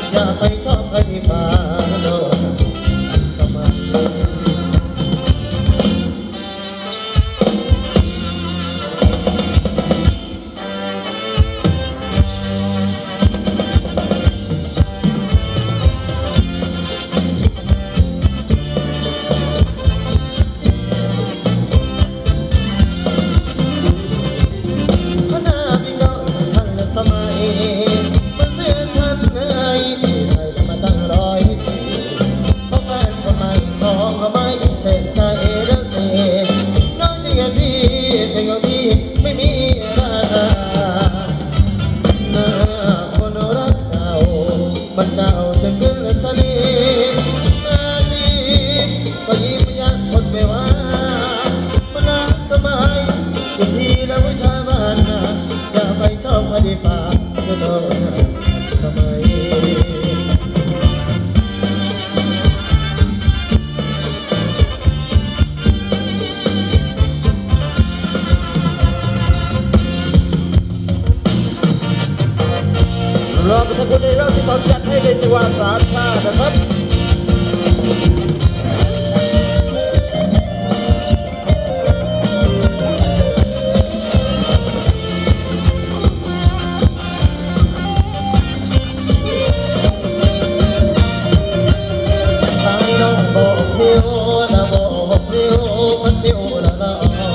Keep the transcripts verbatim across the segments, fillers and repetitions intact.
อย่าไปชอบใครที่มาโดนสมัยมันเก่าจะขึ้นสนิมมาดีก็ยิ้มยักคนไม่ว่ามันน่าสมัยอยู่ที่แล้ววิชาบ้านนะอย่าไปชอบคดีป่าจะโดนสมัยรอประชาชนในรอบที่สองจัดให้ในจังหวัดสามชาตินะครับสายน้องบอกเที่ยวนะบอกเที่ยวมันเที่ยวละละ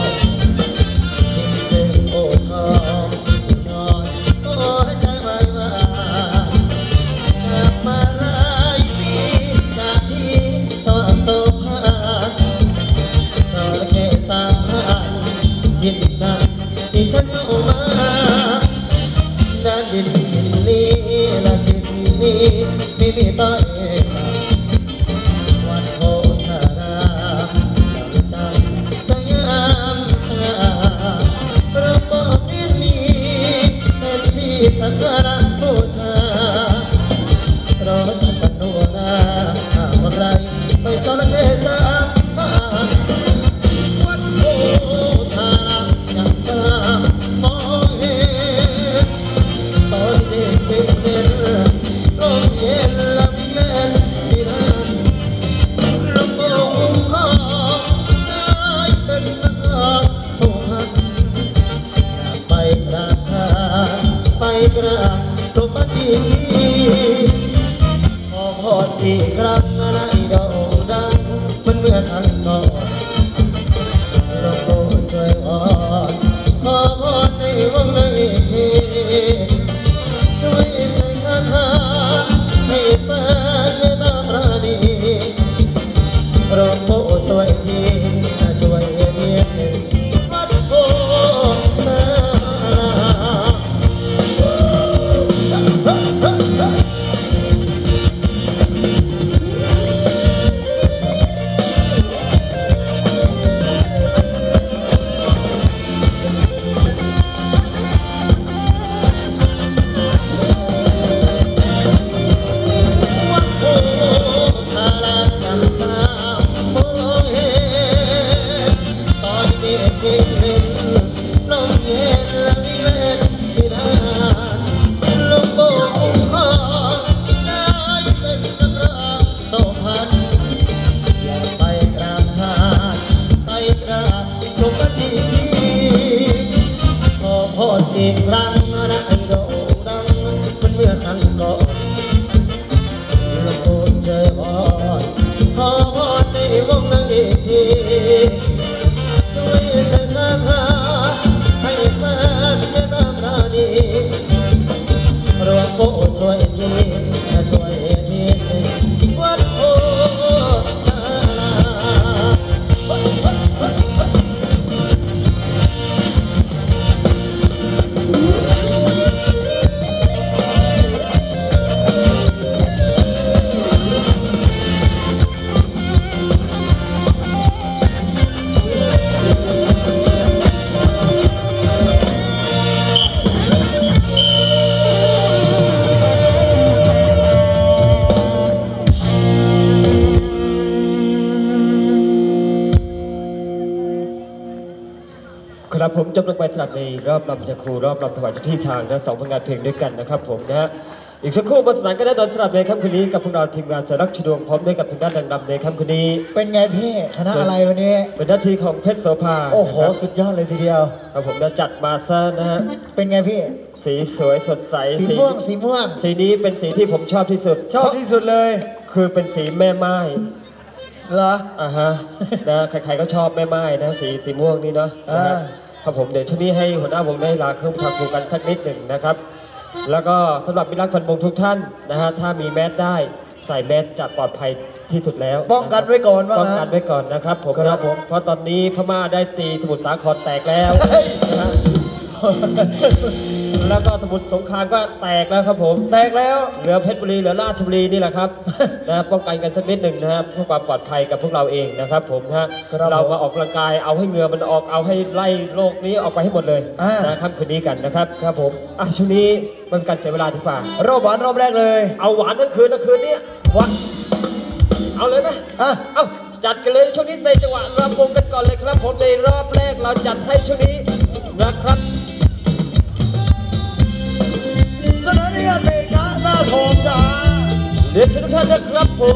เจ็บโอ้ทองที่นอนโอ้ให้ใจไว้ว่าจากมาหลายปีจากที่ต่อโซฟาจระเข้สามหางยินดีที่ฉันเอามาด้านดินชิ้นนี้และชิ้นนี้ไม่มีต้นเองวันโพธารามดังจันทร์สยามสยามเราบอกเรื่องนี้เป็นที่สักการะบูชารอจับกันนัวนาหากว่าใครไปจระเข้สามหางวัดโพธารามดังจันทร์มองเห็นตอนเด็กเด็กลมเย็นลำเล่นที่นั่นลมโบกคอได้เป็นนักสวรรค์อยากไปกราบท่านไปกราบตบตีขอพรอีกครั้งอะไรโด่งดังเหมือนเมื่อครั้งก่อนลมโบช่วยอ่อนขอพรในวงในเทช่วยใส่คาถาให้แฟนไม่ตามราดีลมโบช่วยทีช่วยเมียเสียวัดโพธารามอีกครั้งนะไอ้โด่งดังมันเมื่อครั้งก่อนลำโพงเจออ่อนขอพรในวงนางเอกทีช่วยใส่คาถาให้แฟนไม่ตามราดีรวมโปช่วยทีช่วยทีสิวัดโพธารามครับผมจบลงไปสำหรับในรอบรำจากครูรอบรำถวายเจ้าที่ทางนะสองผลงานเพลงด้วยกันนะครับผมนะอีกสักครู่มาสนานก็ได้ดนสลับในค่ำคืนนี้กับพวกเราทีมงานสายรักชดวงพร้อมด้วยกับทางด้านดังๆในค่ำคืนนี้เป็นไงพี่คณะอะไรวันนี้เป็นหน้าที่ของเพชรโสภาโอ้โหสุดยอดเลยทีเดียวครับผมจะจัดมาซะนะฮะเป็นไงพี่สีสวยสดใสสีม่วงสีม่วงสีนี้เป็นสีที่ผมชอบที่สุดชอบที่สุดเลยคือเป็นสีแม่ไม้เหรออ่าฮะนะใครๆก็ชอบแม่ไม้นะสีสีม่วงนี่เนาะครับผมเดี๋ยวช่วงนี้ให้หัวหน้าวงได้ลาเครื่องทำครูกันสักนิดหนึ่งนะครับแล้วก็สำหรับมิตรรักแฟนวงทุกท่านนะฮะถ้ามีแมสได้ใส่แมสจะปลอดภัยที่สุดแล้วป้องกันไว้ก่อนป้องกันไว้ก่อนนะครับผมนะผมเพราะตอนนี้พม่าได้ตีสมุทรสาครแตกแล้วนะฮะแล้วก็สมุทรสงครามก็แตกแล้วครับผมแตกแล้วเหลือเพชรบุรีเหลือราชบุรีนี่แหละครับนะป้องกันกันสักนิดหนึ่งนะครับเพื่อความปลอดภัยกับพวกเราเองนะครับผมฮะเรามาออกกำลังกายเอาให้เหงื่อมันออกเอาให้ไล่โรคนี้ออกไปให้หมดเลยนะครับคืนนี้กันนะครับครับผมอ่ะช่วงนี้มันกันเสียเวลาที่ฝ่ารอบหวานรอบแรกเลยเอาหวานทั้งคืนทั้งคืนนี้วะเอาเลยไหมอ่ะเอาจัดกันเลยช่วงนี้ในจังหวะรำวงกันก่อนเลยครับผมในรอบแรกเราจัดให้ช่วงนี้นะครับสถานีอเมริกาหน้าทองจ้าเรียนเชิญทุกท่านนะครับผม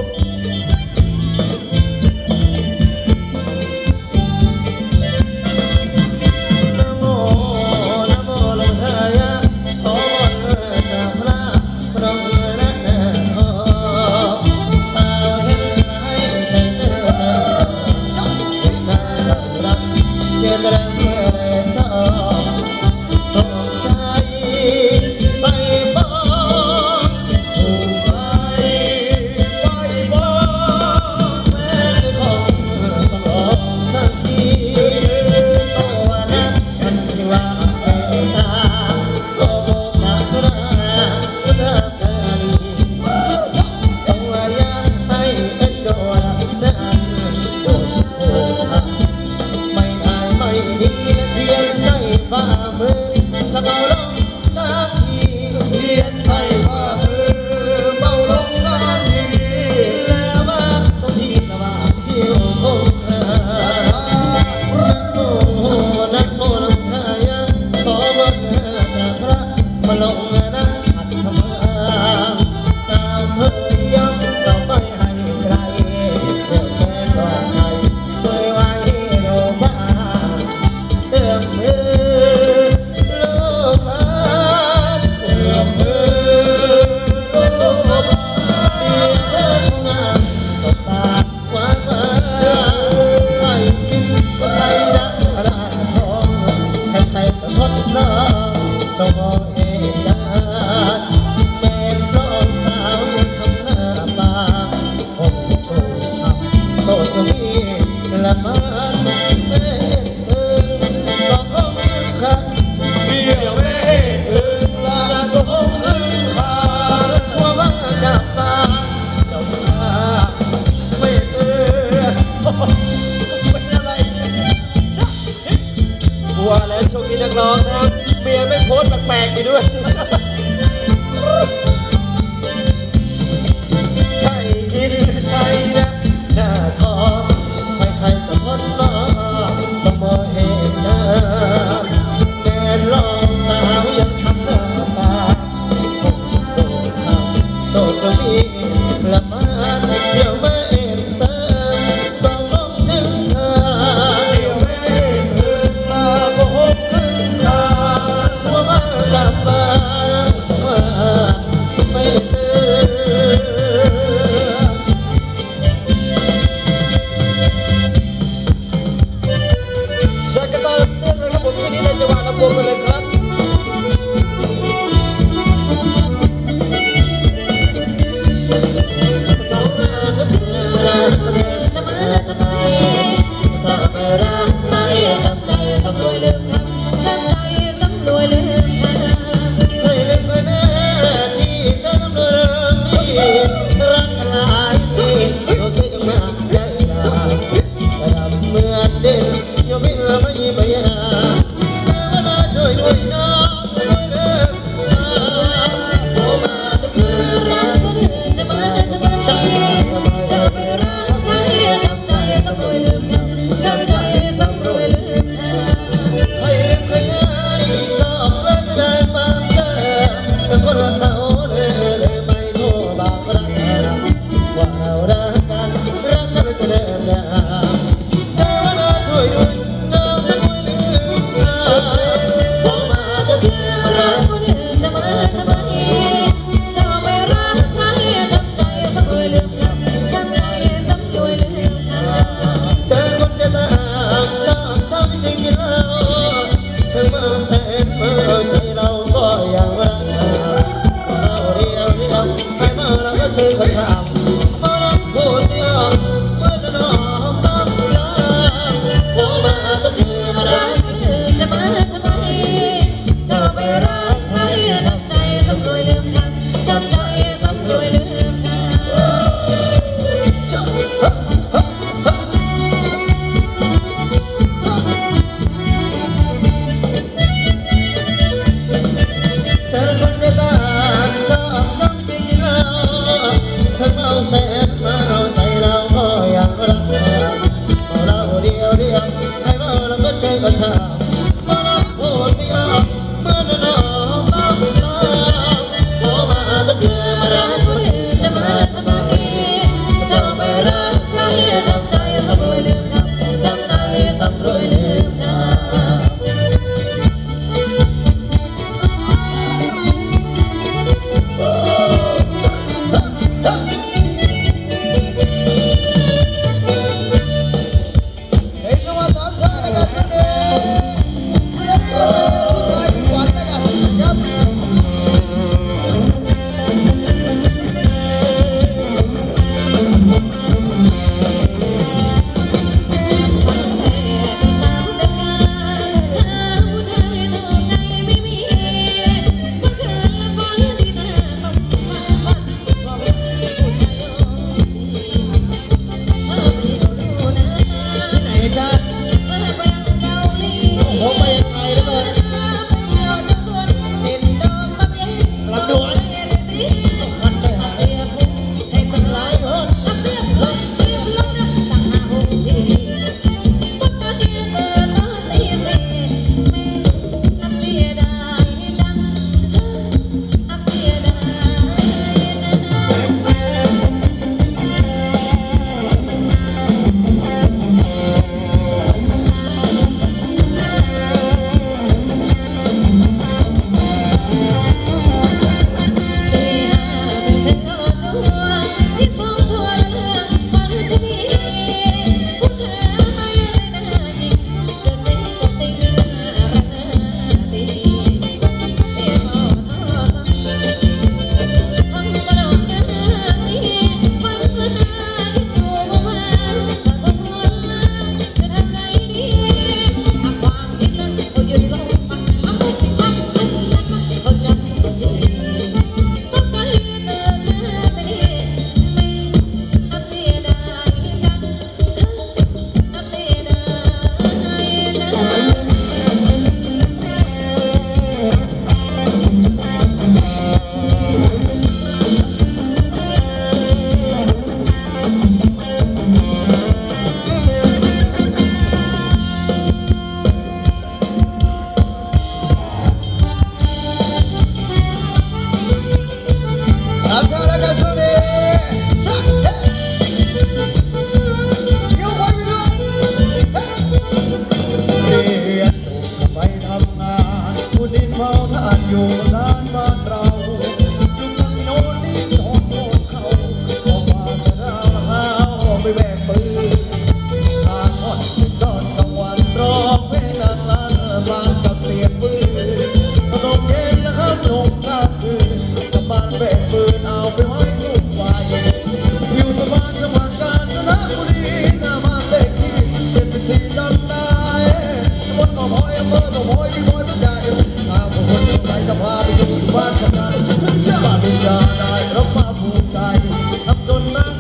นะโมนะโมลงทายะขอวอนจากพระพระองค์และแด่พ่อสาวเห็นไรในเนื้อสักทีน่ารักเย็นแรงเมื่อเจ้าต้องใจไปบ้าถูกใจไปบ้าแม้คงต้องรอสักทีตัวนั้นมันที่ว่าเออตาก็บอกมาเท่านั้นเท่านั้นตัวยังให้เอ็นโดนนั้นโดนโอ้ไม่อายไม่ดีเพียงใส่ฝ่ามือถ้าเบาลงสักทีเพียงใส่ฝ่ามือเบาลงสักทีแล้วมาตรงที่ตะวันที่โอ้โหนักโมนักโมลงทายะขอวอนจากพระมาลงนะหัดพมาสาวเพื่อยอมเราไม่ให้ใครเพื่อแค่รอใจช่วยไว้โลมาเอื้อมมือโลมาเอื้อมมือโลมาเมียเธอคงงามสบตาหวานมาใครคิดว่าใครรักอะไรทองใครใครก็ทดลองเจ้ามองเองได้เป็นน้องสาวยังทำหน้าตาโอ้โหโตตรงนี้ละมันเป็นเอิญก็คงขัดเดียวไม่ถึงลาก็คงถึงขาว่าว่าจับตาเจ้าตาไม่เตือนเป็นอะไรว่าแล้วช่วงนี้นักร้องนะครับเมียไม่โพสต์แปลกๆอยู่ด้วยใครคิดใครนะหน้าทองใครๆก็ทดลองต้องมองเห็นหน้าแม่ลองสาวยังทำหน้าตาโอ้โหทำโตตรงนี้ละมันเดี๋ยวไม่เอ็นเติมก็คงถึงเธอเดี๋ยวไม่เอ็นเติมมาก็คงถึงเธอว่ามากับมาว่าไม่เตือนสักกระตาเตือนเลยครับผมที่นี้ในจังหวะลำวงไปเลยครับจะมาจะเพื่อจะมาจะไปจะไปรักไม่จำใจสำรวยลืมจำใจสำรวยลืมเคยลืมเคยแน่ที่เคยทำลืมนี่รักกันหลายทีตัวเสียงมาใหญ่ดาจะดำเหมือนเดิมยอมไม่เริ่มไม่ยิ้มไม่ยาแต่ว่าช่วยด้วยน้องช่วยเดิมโทรมาจะเพื่อรักคนอื่นจะมาจะมาใจจะไปรักใครก็ช้ำมารับพูดไม่ออกเมื่อน้องน้องลาโทรมาจะเดือมาได้ใช่ไหมใช่ไหมเจ้าไปรักใครจำใจสำรวยลืมกันจำใจสำรวยลืมกันเธอคนเดียวกันชอบจำจริงแล้วเธอเอาแสนมาเอาใจเราก็ยังรักเอาเราเดียวเดียวให้มาแล้วก็เชื่อก็ช้ำมารับพูดไม่ออกเมื่อน้องน้องลาโทรมาจะเดือมาได้ใช่ไหมใช่ไหมเจ้าไปรักใครจำใจสำรวยลืมกันจำใจสำรวยลืมกันเฮ้ยสวัสดีสามชาตินะครับสวัสดีสวัสดีผู้ชายขวัญนะครับครับที่ไหนจ๊ะโอ้ไปไกลแล้วเลยลำดวนต้องคันไปหาให้ตั้งหลายคนบ้านกำนันฉันฉันเชื่อบ้านวิญญาณได้รับมาภูมิใจทำจนนั่ง